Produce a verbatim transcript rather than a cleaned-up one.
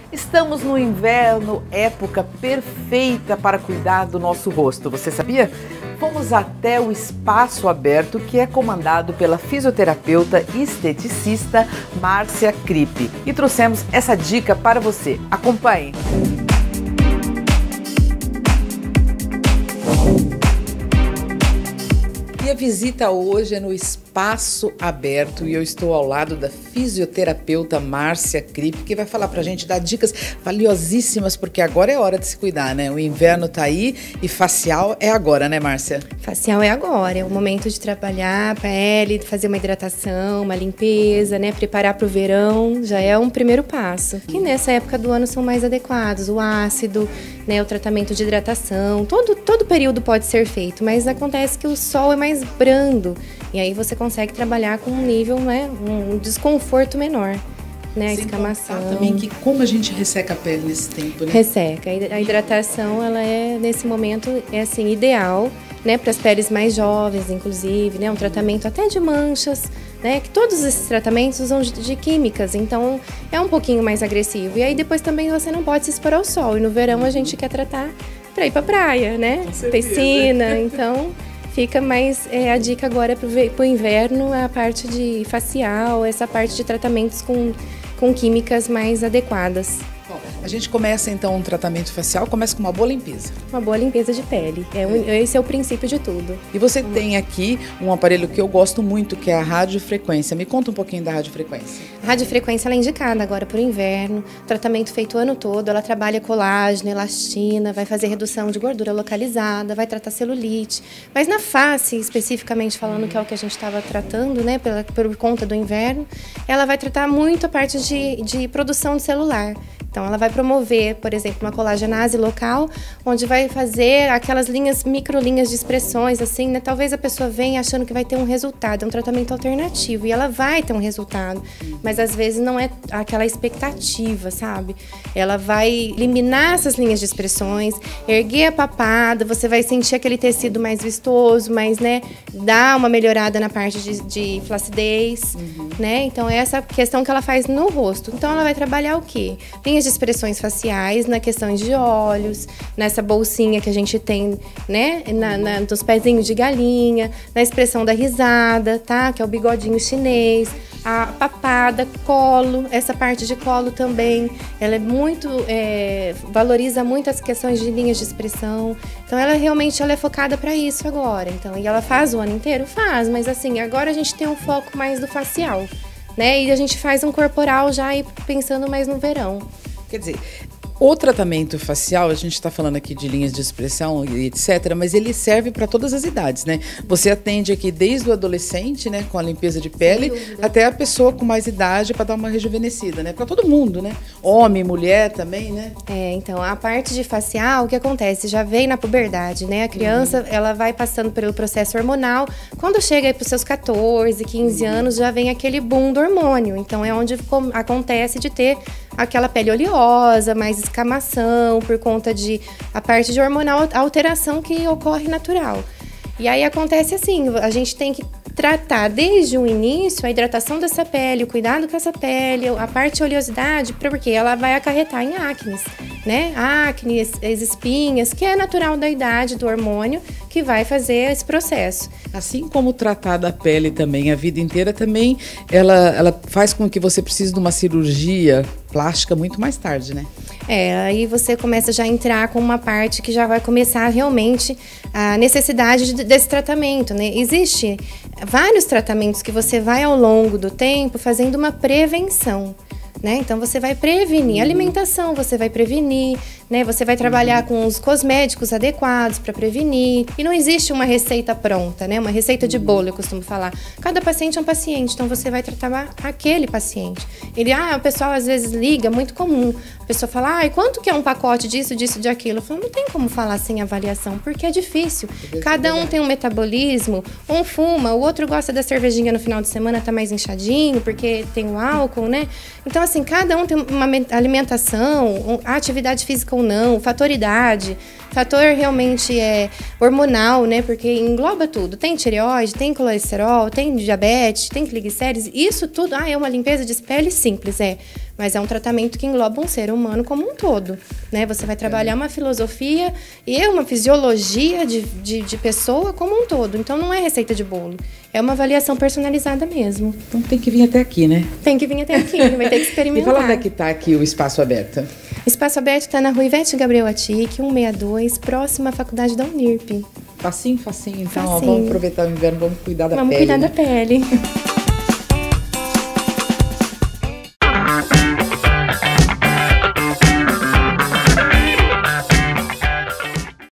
Estamos no inverno, época perfeita para cuidar do nosso rosto. Você sabia? Fomos até o Espaço Aberto, que é comandado pela fisioterapeuta e esteticista Márcia Kripp. E trouxemos essa dica para você. Acompanhe! E a visita hoje é no Espaço Aberto e eu estou ao lado da fisioterapeuta Márcia Kripp, que vai falar pra gente, dar dicas valiosíssimas, porque agora é hora de se cuidar, né? O inverno tá aí e facial é agora, né, Márcia? Facial é agora, é o momento de trabalhar a pele, fazer uma hidratação, uma limpeza, né? Preparar pro verão, já é um primeiro passo. Que nessa época do ano são mais adequados, o ácido, né? O tratamento de hidratação, todo, todo período pode ser feito, mas acontece que o sol é mais brando e aí você consegue trabalhar com um nível, né? Um desconforto menor. Né, a Sem escamação. contar também que como a gente resseca a pele nesse tempo, né? Resseca. A hidratação, ela é, nesse momento, é assim, ideal, né, para as peles mais jovens, inclusive, né, um tratamento até de manchas, né, que todos esses tratamentos usam de, de químicas, então é um pouquinho mais agressivo. E aí depois também você não pode se expor ao sol, e no verão a gente quer tratar para ir para praia, né, piscina, então... Fica mais é, a dica agora para o inverno, a parte de facial, essa parte de tratamentos com, com químicas mais adequadas. Bom, a gente começa então um tratamento facial, começa com uma boa limpeza. Uma boa limpeza de pele, é, é. Esse é o princípio de tudo. E você hum. tem aqui um aparelho que eu gosto muito, que é a radiofrequência. Me conta um pouquinho da radiofrequência. A radiofrequência ela é indicada agora para o inverno, tratamento feito o ano todo, ela trabalha colágeno, elastina, vai fazer redução de gordura localizada, vai tratar celulite. Mas na face, especificamente falando, que é o que a gente estava tratando, né, pela, por conta do inverno, ela vai tratar muito a parte de, de produção de celular. Então, ela vai promover, por exemplo, uma colagenase local, onde vai fazer aquelas linhas, microlinhas de expressões, assim, né? Talvez a pessoa venha achando que vai ter um resultado, é um tratamento alternativo, e ela vai ter um resultado, mas às vezes não é aquela expectativa, sabe? Ela vai eliminar essas linhas de expressões, erguer a papada, você vai sentir aquele tecido mais vistoso, mais, né, dar uma melhorada na parte de, de flacidez, uhum. né? Então, é essa questão que ela faz no rosto. Então, ela vai trabalhar o quê? Linhas de expressões faciais, na questão de olhos, nessa bolsinha que a gente tem, né, na, na, nos pezinhos de galinha, na expressão da risada, tá, que é o bigodinho chinês, a papada, colo, essa parte de colo também, ela é muito, é, valoriza muito as questões de linhas de expressão, então ela realmente ela é focada para isso agora, então, e ela faz o ano inteiro? Faz, mas assim, agora a gente tem um foco mais do facial, né, e a gente faz um corporal já aí pensando mais no verão. Quer dizer, o tratamento facial, a gente está falando aqui de linhas de expressão e etcétera, mas ele serve para todas as idades, né? Você atende aqui desde o adolescente, né, com a limpeza de pele, até a pessoa com mais idade para dar uma rejuvenescida, né? Para todo mundo, né? Homem, mulher também, né? É, então, a parte de facial, o que acontece? Já vem na puberdade, né? A criança, uhum. ela vai passando pelo processo hormonal. Quando chega aí para os seus catorze, quinze uhum. anos, já vem aquele boom do hormônio. Então, é onde acontece de ter aquela pele oleosa, mais escamação, por conta de a parte de hormonal, a alteração que ocorre natural. E aí acontece assim, a gente tem que tratar desde o início a hidratação dessa pele, o cuidado com essa pele, a parte de oleosidade, porque ela vai acarretar em acnes, né? Acne, as espinhas, que é natural da idade, do hormônio, que vai fazer esse processo. Assim como tratar da pele também a vida inteira, também ela, ela faz com que você precise de uma cirurgia plástica muito mais tarde, né? É, aí você começa já a entrar com uma parte que já vai começar realmente a necessidade de, desse tratamento, né? Existe vários tratamentos que você vai ao longo do tempo fazendo uma prevenção, né? Então você vai prevenir alimentação, você vai prevenir, né? Você vai trabalhar com os cosméticos adequados para prevenir. E não existe uma receita pronta, né? Uma receita de bolo, eu costumo falar. Cada paciente é um paciente, então você vai tratar aquele paciente. Ele, ah, o pessoal às vezes liga, muito comum. A pessoa fala, ah, e quanto que é um pacote disso, disso, de aquilo? Eu falo, não tem como falar sem avaliação, porque é difícil. Cada um tem um metabolismo, um fuma, o outro gosta da cervejinha no final de semana, tá mais inchadinho, porque tem o álcool, né? Então, assim, cada um tem uma alimentação, a atividade física ou não, fator idade, fator realmente é hormonal, né? Porque engloba tudo. Tem tireoide, tem colesterol, tem diabetes, tem triglicérides, isso tudo, ah, é uma limpeza de pele simples, é. mas é um tratamento que engloba um ser humano como um todo, né? Você vai trabalhar uma filosofia e uma fisiologia de, de, de pessoa como um todo. Então, não é receita de bolo. É uma avaliação personalizada mesmo. Então, tem que vir até aqui, né? Tem que vir até aqui, vai ter que experimentar. E fala onde é que está aqui o Espaço Aberto. Espaço Aberto está na rua Ivete Gabriel Atic, cento e sessenta e dois, próxima à faculdade da Unirp. Facinho, facinho. Então, Facinho. Ó, vamos aproveitar o inverno, vamos cuidar da vamos pele. Vamos cuidar né? da pele.